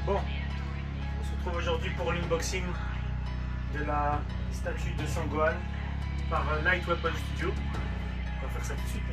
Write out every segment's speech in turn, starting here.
Bon, on se retrouve aujourd'hui pour l'unboxing de la statue de Son Gohan par Light Weapon Studio. On va faire ça tout de suite.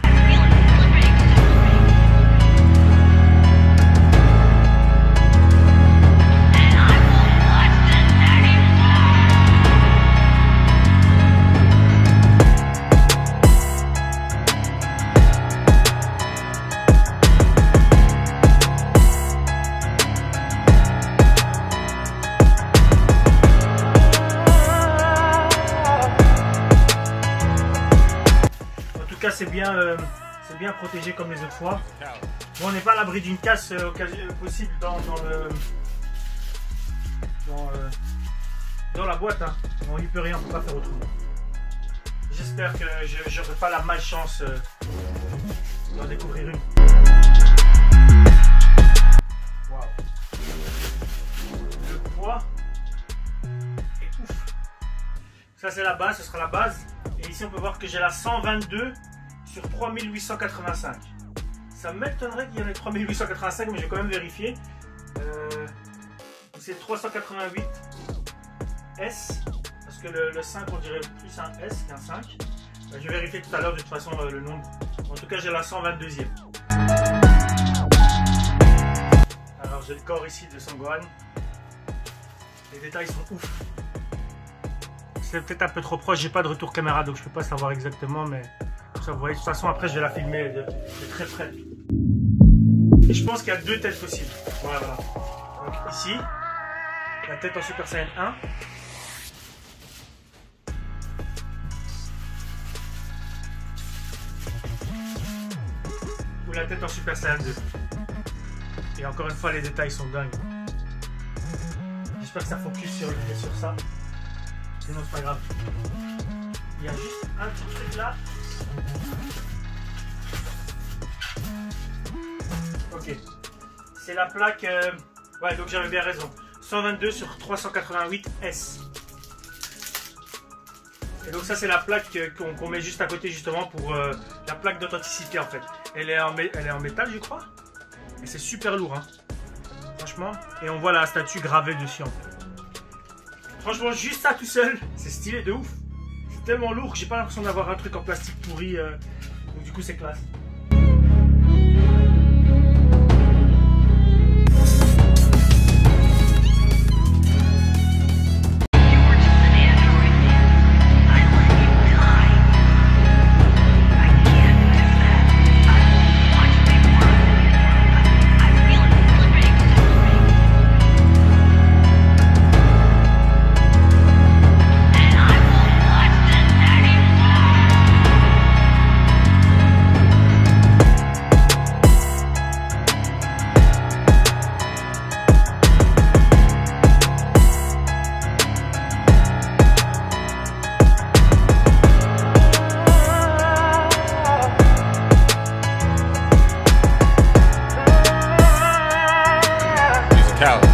C'est bien protégé comme les autres fois. Bon, on n'est pas à l'abri d'une casse possible dans la boîte. Hein. Bon, il peut rien, on peut pas faire autrement. J'espère que je n'aurai pas la malchance d'en découvrir une. Wow. Le poids est ouf. Ça c'est la base, ce sera la base. Et ici on peut voir que j'ai la 122 sur 3885. Ça m'étonnerait qu'il y en ait 3885, mais j'ai quand même vérifié. C'est 388 S, parce que le 5 on dirait plus un S qu'un 5. Je vais vérifier tout à l'heure de toute façon le nombre. En tout cas j'ai la 122e. Alors j'ai le corps ici de Son Gohan. Les détails sont ouf. C'est peut-être un peu trop proche, j'ai pas de retour caméra donc je peux pas savoir exactement, mais ça, vous voyez, de toute façon après je vais la filmer de très près. Et je pense qu'il y a deux têtes possibles. Voilà. Donc ici, la tête en Super Saiyan 1. Ou la tête en Super Saiyan 2. Et encore une fois les détails sont dingues. J'espère que ça focus sur ça. Sinon c'est pas grave. Il y a juste un petit truc là. Ok. C'est la plaque. Ouais, donc j'avais bien raison. 122 sur 388 S. Et donc ça c'est la plaque qu'on met juste à côté justement pour la plaque d'authenticité en fait. Elle est en métal je crois. Et c'est super lourd hein. Franchement. Et on voit la statue gravée dessus en fait. Franchement, juste ça tout seul, c'est stylé de ouf. C'est tellement lourd que j'ai pas l'impression d'avoir un truc en plastique pourri. Donc du coup, c'est classe. Cali.